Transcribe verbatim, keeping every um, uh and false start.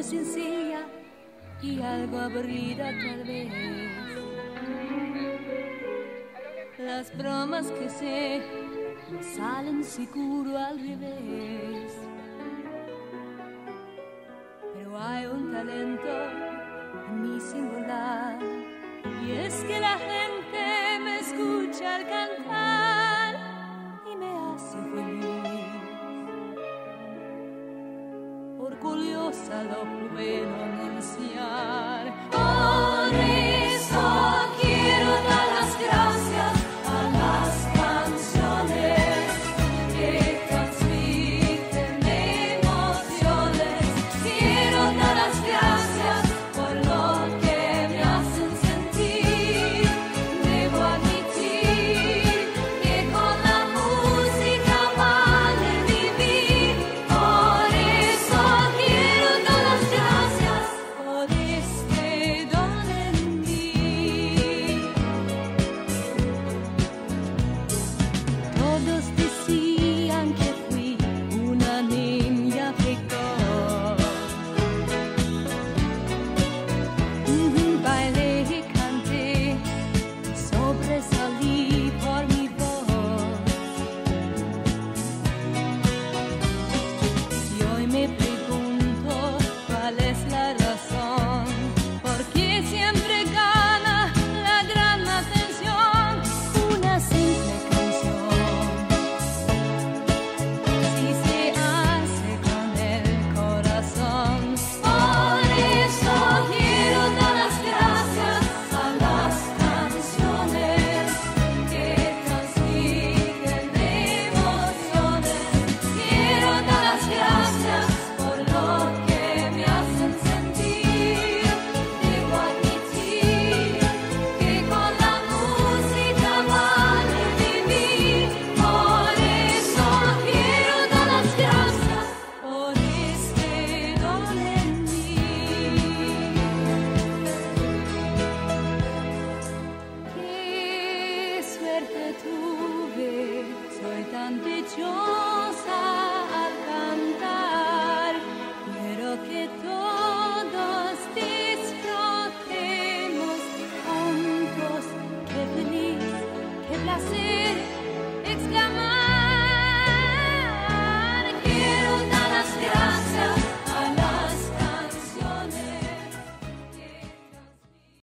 es sencilla y algo aburrida tal vez. Las bromas que sé no salen seguro al revés. Pero hay un talento en mi singular, y es que la gente me escucha al cantar y me hace feliz. Orgullosa lo bueno